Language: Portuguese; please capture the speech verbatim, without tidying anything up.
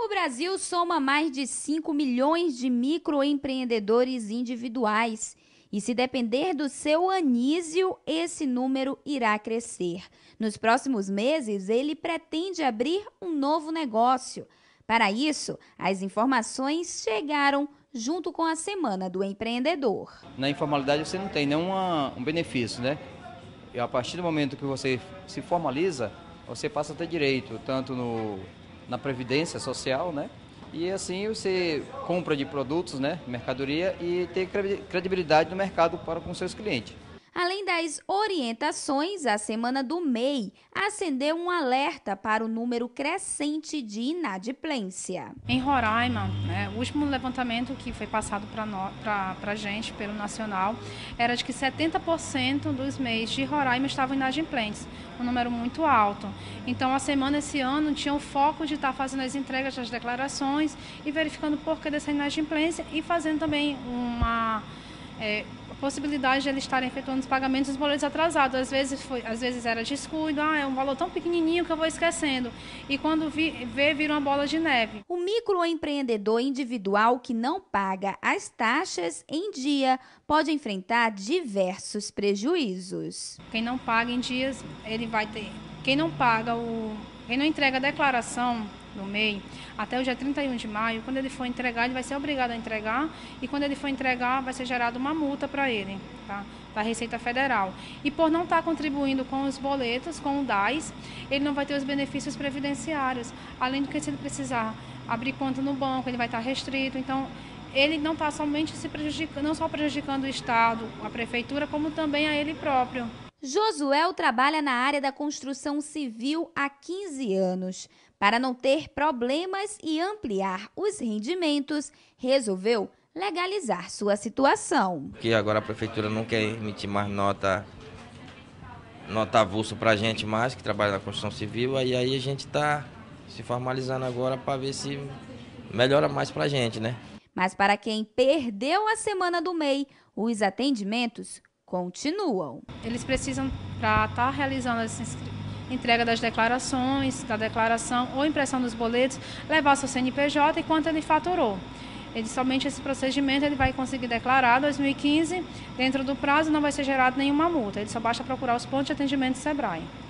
O Brasil soma mais de cinco milhões de microempreendedores individuais. E se depender do seu Anísio, esse número irá crescer. Nos próximos meses, ele pretende abrir um novo negócio. Para isso, as informações chegaram junto com a Semana do Empreendedor. Na informalidade você não tem nenhum um benefício, né? E a partir do momento que você se formaliza, você passa a ter direito, tanto no, na Previdência Social, né? E assim você compra de produtos, né, mercadoria, e ter credibilidade no mercado para com seus clientes. Além das orientações, a Semana do M E I acendeu um alerta para o número crescente de inadimplência. Em Roraima, né, o último levantamento que foi passado para a gente pelo Nacional era de que setenta por cento dos M E Is de Roraima estavam inadimplentes, um número muito alto. Então a Semana esse ano tinha o foco de estar fazendo as entregas das declarações e verificando o porquê dessa inadimplência e fazendo também uma... É, possibilidade de eles estarem efetuando os pagamentos dos boletos atrasados. Às vezes, foi, às vezes era descuido, ah, é um valor tão pequenininho que eu vou esquecendo. E quando vi, vê, vira uma bola de neve. O microempreendedor individual que não paga as taxas em dia pode enfrentar diversos prejuízos. Quem não paga em dias, ele vai ter... Quem não paga, o, quem não entrega a declaração no M E I, até o dia trinta e um de maio, quando ele for entregar, ele vai ser obrigado a entregar, e quando ele for entregar, vai ser gerada uma multa para ele, tá? Da Receita Federal. E por não estar contribuindo com os boletos, com o D A S, ele não vai ter os benefícios previdenciários, além do que se ele precisar abrir conta no banco, ele vai estar restrito. Então, ele não está somente se prejudicando, não só prejudicando o Estado, a Prefeitura, como também a ele próprio. Josuel trabalha na área da construção civil há quinze anos. Para não ter problemas e ampliar os rendimentos, resolveu legalizar sua situação. Que agora a prefeitura não quer emitir mais nota, nota avulso para a gente mais, que trabalha na construção civil, aí, aí a gente está se formalizando agora para ver se melhora mais para a gente, né? Mas para quem perdeu a Semana do M E I, os atendimentos continuam. Eles precisam, para estar realizando essa entrega das declarações, da declaração ou impressão dos boletos, levar seu C N P J e quanto ele faturou. Ele, somente esse procedimento ele vai conseguir declarar dois mil e quinze, dentro do prazo não vai ser gerado nenhuma multa, ele só basta procurar os pontos de atendimento do SEBRAE.